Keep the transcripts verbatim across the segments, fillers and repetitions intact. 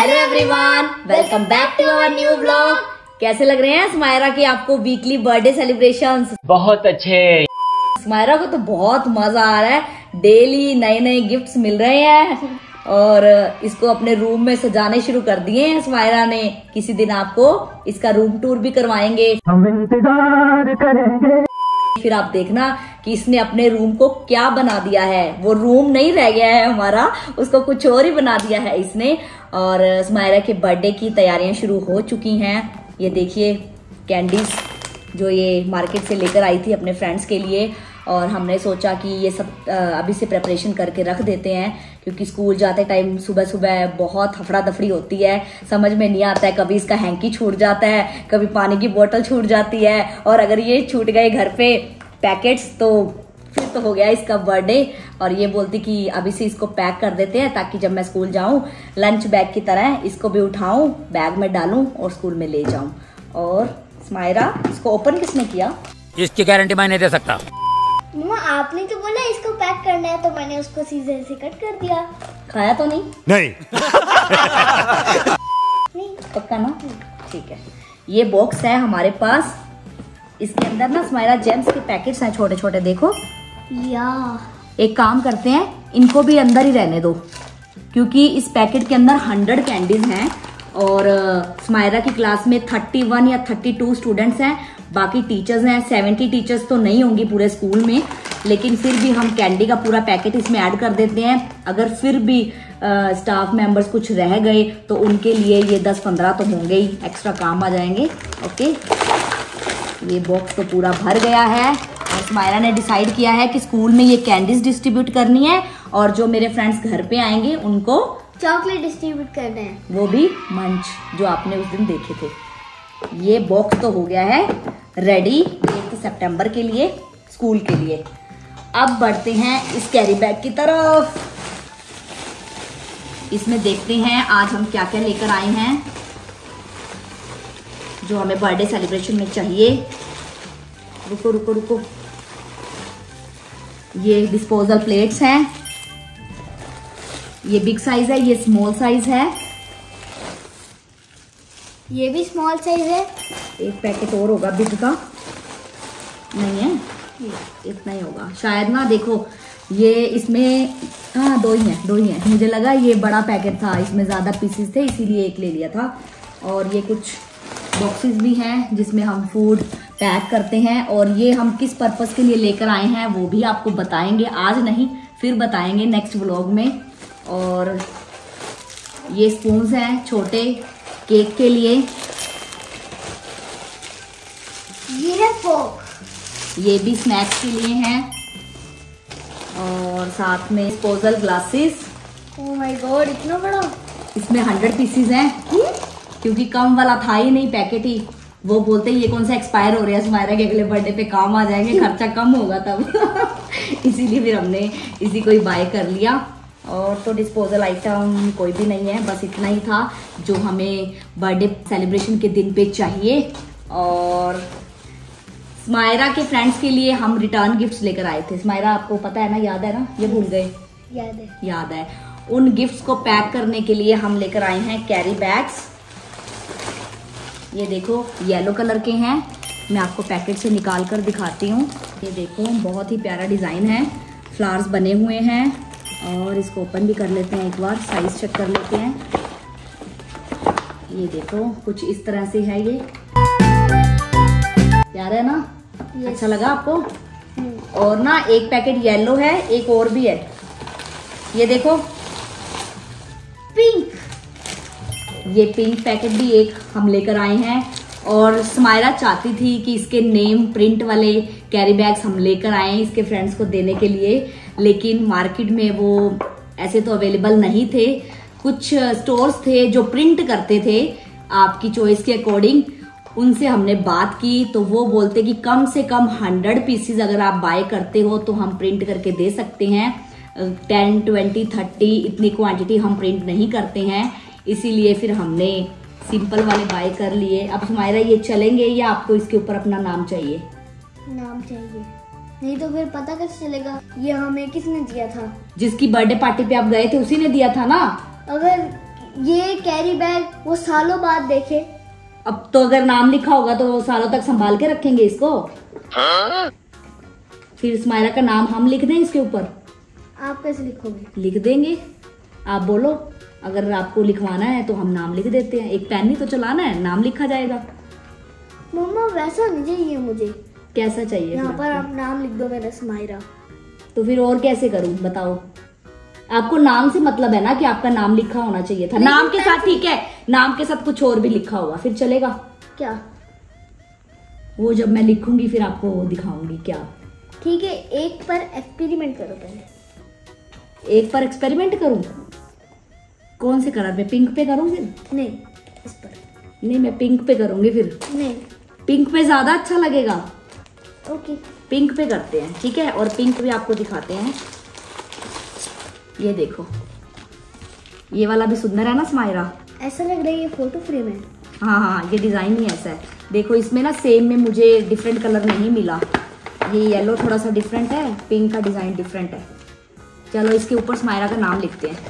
Hello everyone, welcome back to our new blog. कैसे लग रहे हैं स्मायरा के आपको वीकली बर्थडे सेलिब्रेशंस? बहुत अच्छे। स्मायरा को तो बहुत मजा आ रहा है, डेली नए नए गिफ्ट्स मिल रहे हैं और इसको अपने रूम में सजाने शुरू कर दिए हैं स्मायरा ने। किसी दिन आपको इसका रूम टूर भी करवाएंगे, हम इंतजार करेंगे। फिर आप देखना कि इसने अपने रूम को क्या बना दिया है। वो रूम नहीं रह गया है हमारा, उसको कुछ और ही बना दिया है इसने। और स्मायरा के बर्थडे की तैयारियां शुरू हो चुकी हैं। ये देखिए कैंडीज जो ये मार्केट से लेकर आई थी अपने फ्रेंड्स के लिए, और हमने सोचा कि ये सब अभी से प्रिपरेशन करके रख देते हैं, क्योंकि स्कूल जाते टाइम सुबह सुबह बहुत हफड़ा दफड़ी होती है, समझ में नहीं आता है। कभी इसका हैंकी छूट जाता है, कभी पानी की बोतल छूट जाती है, और अगर ये छूट गए घर पे पैकेट्स तो फिर तो हो गया इसका बर्थडे। और ये बोलती कि अभी से इसको पैक कर देते हैं, ताकि जब मैं स्कूल जाऊं लंच बैग की तरह इसको भी उठाऊं, बैग में डालूं और स्कूल में ले जाऊं। और स्मायरा, इसको ओपन किसने किया? इसकी गारंटी मैं नहीं दे सकता। मम्मा आपने तो बोला इसको पैक करना है, तो मैंने उसको सीजर से कट कर दिया। खाया तो नहीं? नहीं। नहीं पक्का ना? ठीक है। ये बॉक्स है हमारे पास, इसके अंदर ना स्मायरा जेम्स के पैकेट्स हैं छोटे छोटे, देखो। या एक काम करते हैं, इनको भी अंदर ही रहने दो, क्योंकि इस पैकेट के अंदर हंड्रेड कैंडीज हैं और स्मायरा की क्लास में थर्टी वन या थर्टी टू स्टूडेंट्स हैं, बाकी टीचर्स हैं। सेवेंटी टीचर्स तो नहीं होंगी पूरे स्कूल में, लेकिन फिर भी हम कैंडी का पूरा पैकेट इसमें ऐड कर देते हैं। अगर फिर भी स्टाफ मेंबर्स कुछ रह गए तो उनके लिए ये दस पंद्रह तो होंगे ही, एक्स्ट्रा काम आ जाएंगे। ओके, ये बॉक्स तो पूरा भर गया है और स्मायरा ने डिसाइड किया है कि स्कूल में ये कैंडीज डिस्ट्रीब्यूट करनी है, और जो मेरे फ्रेंड्स घर पे आएंगे उनको चॉकलेट डिस्ट्रीब्यूट करना है, वो भी मंच जो आपने उस दिन देखे थे। ये बॉक्स तो हो गया है रेडी एट सितंबर के लिए, स्कूल के लिए। अब बढ़ते हैं इस कैरी बैग की तरफ। इसमें देखते हैं आज हम क्या क्या लेकर आए हैं जो हमें बर्थडे सेलिब्रेशन में चाहिए। रुको रुको रुको, ये डिस्पोजल प्लेट्स हैं, ये बिग साइज है, ये स्मॉल साइज है, ये भी स्मॉल साइज है। एक पैकेट और होगा बिग का, नहीं है इतना ही होगा शायद ना। देखो ये इसमें हाँ दो ही है, दो ही है। मुझे लगा ये बड़ा पैकेट था, इसमें ज्यादा पीसेस थे इसीलिए एक ले लिया था। और ये कुछ बॉक्सेस भी हैं जिसमें हम फूड पैक करते हैं, और ये हम किस पर्पस के लिए लेकर आए हैं वो भी आपको बताएंगे, आज नहीं फिर बताएंगे नेक्स्ट व्लॉग में। और ये स्पून्स हैं छोटे केक के लिए, ये है फोक, ये भी स्नैक्स के लिए हैं, और साथ में disposal glasses. Oh my god, इतना बड़ा। इसमें हंड्रेड पीसीज हैं, क्योंकि कम वाला था ही नहीं पैकेट ही। वो बोलते हैं ये कौन सा एक्सपायर हो रहा है, स्मायरा के अगले बर्थडे पे काम आ जाएंगे, खर्चा कम होगा तब। इसीलिए फिर हमने इसी को ही बाय कर लिया। और तो डिस्पोजल आइटम कोई भी नहीं है, बस इतना ही था जो हमें बर्थडे सेलिब्रेशन के दिन पे चाहिए। और स्मायरा के फ्रेंड्स के लिए हम रिटर्न गिफ्ट्स लेकर आए थे। स्मायरा आपको पता है ना, याद है ना? ये भूल गए? याद है, याद है। उन गिफ्ट्स को पैक करने के लिए हम लेकर आए हैं कैरी बैग्स। ये देखो येलो कलर के हैं, मैं आपको पैकेट से निकाल कर दिखाती हूँ। ये देखो बहुत ही प्यारा डिजाइन है, फ्लावर्स बने हुए हैं। और इसको ओपन भी कर लेते हैं, एक बार साइज चेक कर लेते हैं। ये देखो कुछ इस तरह से है ये, प्यारा है ना? अच्छा लगा आपको? और ना एक पैकेट येलो है, एक और भी है, ये देखो पिंक। ये पिंक पैकेट भी एक हम लेकर आए हैं। और स्मायरा चाहती थी कि इसके नेम प्रिंट वाले कैरी बैग्स हम लेकर आए इसके फ्रेंड्स को देने के लिए, लेकिन मार्केट में वो ऐसे तो अवेलेबल नहीं थे। कुछ स्टोर्स थे जो प्रिंट करते थे आपकी चॉइस के अकॉर्डिंग, उनसे हमने बात की तो वो बोलते कि कम से कम हंड्रेड पीसीज अगर आप बाय करते हो तो हम प्रिंट करके दे सकते हैं। टेन ट्वेंटी थर्टी इतनी क्वांटिटी हम प्रिंट नहीं करते हैं, इसीलिए फिर हमने सिंपल वाले बाय कर लिए। अब स्मायरा ये चलेंगे या आपको इसके ऊपर अपना नाम चाहिए? नाम चाहिए, नहीं तो फिर पता कैसे चलेगा ये हमें किसने दिया था? जिसकी बर्थडे पार्टी पे आप गए थे उसी ने दिया था ना। अगर ये कैरी बैग वो सालों बाद देखे। अब तो अगर नाम लिखा होगा तो सालों तक संभाल के रखेंगे इसको। हाँ? फिर स्माइरा का नाम हम लिख दें इसके ऊपर? आप कैसे लिखोगे? लिख देंगे, आप बोलो। अगर आपको लिखवाना है तो हम नाम लिख देते हैं। एक पेन ही तो चलाना है, नाम लिखा जाएगा। मम्मा वैसा नहीं चाहिए मुझे। कैसा चाहिए? यहाँ पर आप नाम लिख दो मेरा स्माइरा। तो फिर और कैसे करूं बताओ? आपको नाम से मतलब है ना कि आपका नाम लिखा होना चाहिए था। नाम के साथ ठीक है, नाम के साथ कुछ और भी लिखा होगा फिर चलेगा क्या? वो जब मैं लिखूंगी फिर आपको दिखाऊंगी क्या। ठीक है, एक पर एक्सपेरिमेंट करो पहले। एक पर एक्सपेरिमेंट करूं? कौन से कलर पे? पिंक पे करूं फिर? नहीं, इस पर। नहीं, मैं पिंक पे करूंगी फिर। नहीं, पिंक पे ज्यादा अच्छा लगेगा। ओके, पिंक पे करते हैं, ठीक है। और पिंक भी आपको दिखाते हैं। ये देखो, ये वाला भी सुंदर है ना स्माइरा? ऐसा लग रहा है ये फोटो फ्रेम है। हाँ हाँ, ये डिजाइन ही ऐसा है। देखो इसमें ना सेम में मुझे डिफरेंट कलर नहीं मिला। ये येलो थोड़ा सा डिफरेंट है, पिंक का डिजाइन डिफरेंट है। चलो इसके ऊपर स्माइरा का नाम लिखते हैं।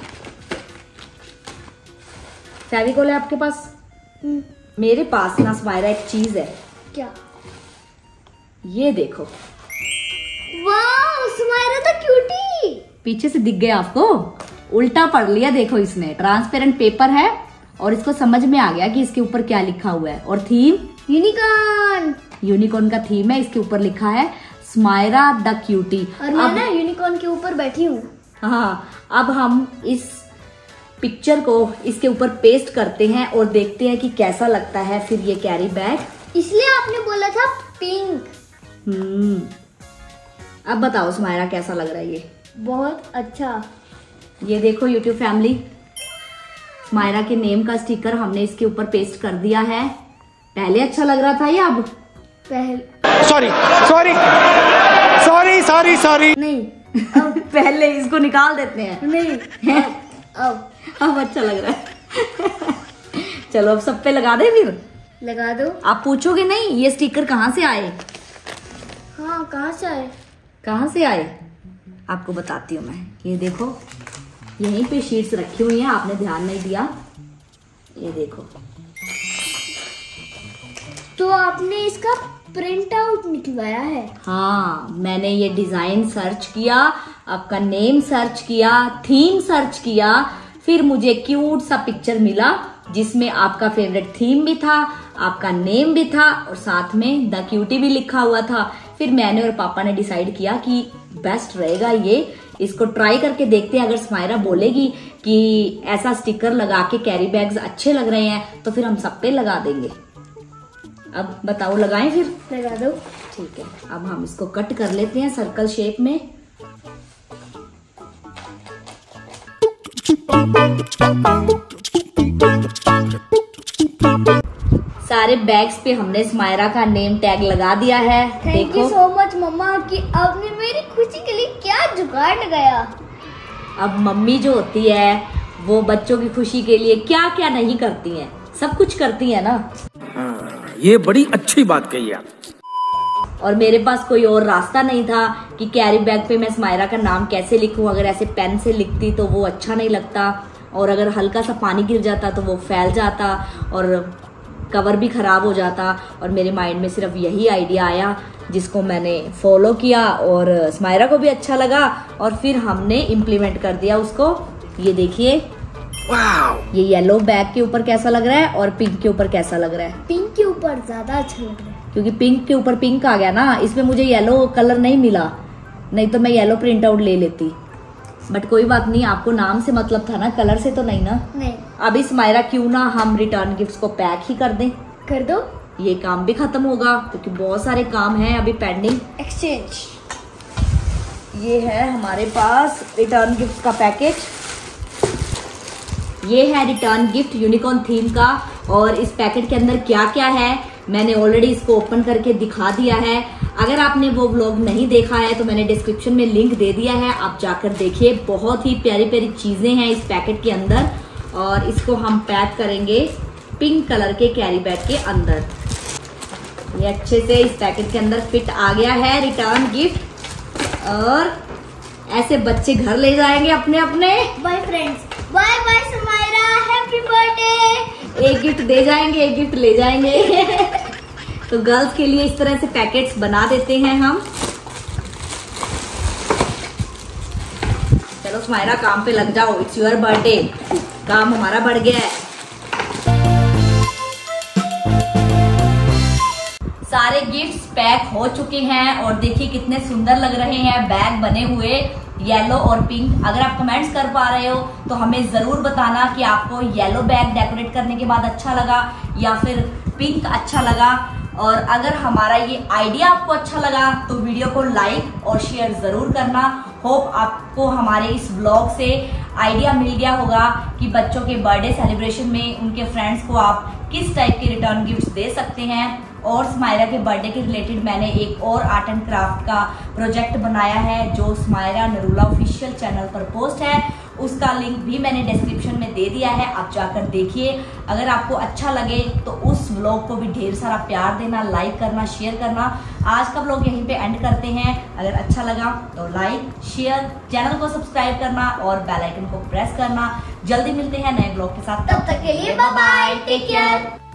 फेविकोल है आपके पास? मेरे पास ना स्माइरा एक चीज है। क्या? ये देखो। वाह, स्माइरा तो क्यूटी। पीछे से दिख गया आपको? उल्टा पढ़ लिया। देखो इसमें ट्रांसपेरेंट पेपर है और इसको समझ में आ गया कि इसके ऊपर क्या लिखा हुआ है। और थीम यूनिकॉर्न। यूनिकॉर्न का थीम है। इसके ऊपर लिखा है स्माइरा द क्यूटी। और मैं ना यूनिकॉर्न के ऊपर बैठी हूँ। हाँ, अब हम इस पिक्चर को इसके ऊपर पेस्ट करते हैं और देखते हैं कि कैसा लगता है फिर ये कैरी बैग। इसलिए आपने बोला था पिंक। हम्म अब बताओ स्माइरा कैसा लग रहा है ये? बहुत अच्छा। ये देखो यूट्यूब फैमिली, स्माइरा के नेम का स्टिकर हमने इसके ऊपर पेस्ट कर दिया है। पहले अच्छा लग रहा था या अब? पहले। Sorry sorry sorry sorry sorry नहीं, अब पहले इसको निकाल देते हैं। नहीं, अब अब अच्छा लग रहा है। चलो अब सब पे लगा दे फिर। लगा दो। आप पूछोगे नहीं ये स्टिकर कहाँ से आए? हाँ, कहाँ से आए? कहाँ से आए आपको बताती हूँ मैं। ये देखो यहीं पे शीट्स रखी हुई हैं, आपने ध्यान नहीं दिया। ये देखो। तो आपने इसका प्रिंट आउट निकलवाया है? हाँ, मैंने ये डिजाइन सर्च किया, आपका नेम सर्च किया, थीम सर्च किया, फिर मुझे क्यूट सा पिक्चर मिला जिसमें आपका फेवरेट थीम भी था, आपका नेम भी था और साथ में द क्यूटी भी लिखा हुआ था। फिर मैंने और पापा ने डिसाइड किया कि बेस्ट रहेगा ये, इसको ट्राई करके देखते हैं। अगर स्माइरा बोलेगी कि ऐसा स्टिकर लगा के कैरी बैग्स अच्छे लग रहे हैं तो फिर हम सब पे लगा देंगे। अब बताओ लगाएं फिर? लगा दो। ठीक है, अब हम इसको कट कर लेते हैं सर्कल शेप में। सारे बैग्स पे हमने स्माइरा का नेम टैग लगा दिया है। थैंक यू सो मच मम्मा कि आपने मेरी खुशी के लिए क्या जुगाड़ लगाया। अब मम्मी जो होती है वो बच्चों की खुशी के लिए क्या क्या नहीं करती हैं, सब कुछ करती है ना। ये बड़ी अच्छी बात कही आप। और मेरे पास कोई और रास्ता नहीं था कि कैरी बैग पे मैं स्माइरा का नाम कैसे लिखूं। अगर ऐसे पेन से लिखती तो वो अच्छा नहीं लगता और अगर हल्का सा पानी गिर जाता तो वो फैल जाता और कवर भी खराब हो जाता। और मेरे माइंड में सिर्फ यही आइडिया आया जिसको मैंने फॉलो किया और स्माइरा को भी अच्छा लगा और फिर हमने इम्प्लीमेंट कर दिया उसको। ये देखिए ये येलो बैग के ऊपर कैसा लग रहा है और पिंक के ऊपर कैसा लग रहा है? पिंक के ऊपर ज्यादा अच्छा लग रहा है क्योंकि पिंक के ऊपर पिंक आ गया ना। इसमें मुझे येलो कलर नहीं मिला, नहीं तो मैं येलो प्रिंट आउट ले लेती। बट कोई बात नहीं, आपको नाम से मतलब था ना, कलर से तो नहीं ना। नहीं। अभी स्माइरा क्यों ना हम रिटर्न गिफ्ट्स को पैक ही कर दें। कर दो। ये काम भी खत्म होगा क्योंकि बहुत सारे काम हैं अभी पेंडिंग। एक्सचेंज। ये है हमारे पास रिटर्न गिफ्ट का पैकेज। ये है रिटर्न गिफ्ट यूनिकॉर्न थीम का और इस पैकेट के अंदर क्या क्या है मैंने ऑलरेडी इसको ओपन करके दिखा दिया है। अगर आपने वो व्लॉग नहीं देखा है तो मैंने डिस्क्रिप्शन में लिंक दे दिया है, आप जाकर देखिए। बहुत ही प्यारी प्यारी चीजें हैं इस पैकेट के अंदर और इसको हम पैक करेंगे पिंक कलर के कैरी बैग के अंदर। ये अच्छे से इस पैकेट के अंदर फिट आ गया है रिटर्न गिफ्ट और ऐसे बच्चे घर ले जाएंगे अपने अपने। Bye friends, bye bye Smaira, happy birthday. एक गिफ्ट दे जाएंगे, एक गिफ्ट ले जाएंगे। तो गर्ल्स के लिए इस तरह से पैकेट्स बना देते हैं हम। चलो स्माइरा काम पे लग जाओ, इट्स योर बर्थडे। काम हमारा बढ़ गया है। सारे गिफ्ट्स पैक हो चुके हैं और देखिए कितने सुंदर लग रहे हैं बैग बने हुए, येलो और पिंक। अगर आप कमेंट्स कर पा रहे हो तो हमें जरूर बताना कि आपको येलो बैग डेकोरेट करने के बाद अच्छा लगा या फिर पिंक अच्छा लगा। और अगर हमारा ये आइडिया आपको अच्छा लगा तो वीडियो को लाइक और शेयर जरूर करना। होप आपको हमारे इस व्लॉग से आइडिया मिल गया होगा कि बच्चों के बर्थडे सेलिब्रेशन में उनके फ्रेंड्स को आप किस टाइप के रिटर्न गिफ्ट्स दे सकते हैं। और स्माइरा के बर्थडे के रिलेटेड मैंने एक और आर्ट एंड क्राफ्ट का प्रोजेक्ट बनाया है जो स्माइरा नरूला ऑफिशियल चैनल पर पोस्ट है, उसका लिंक भी मैंने डिस्क्रिप्शन में दे दिया है, आप जाकर देखिए। अगर आपको अच्छा लगे तो उस व्लॉग को भी ढेर सारा प्यार देना, लाइक करना, शेयर करना। आज का व्लॉग यहीं पे एंड करते हैं। अगर अच्छा लगा तो लाइक, शेयर, चैनल को सब्सक्राइब करना और बेल आइकन को प्रेस करना। जल्दी मिलते हैं नए व्लॉग के साथ, तब तक के लिए बाय बाय, टेक केयर।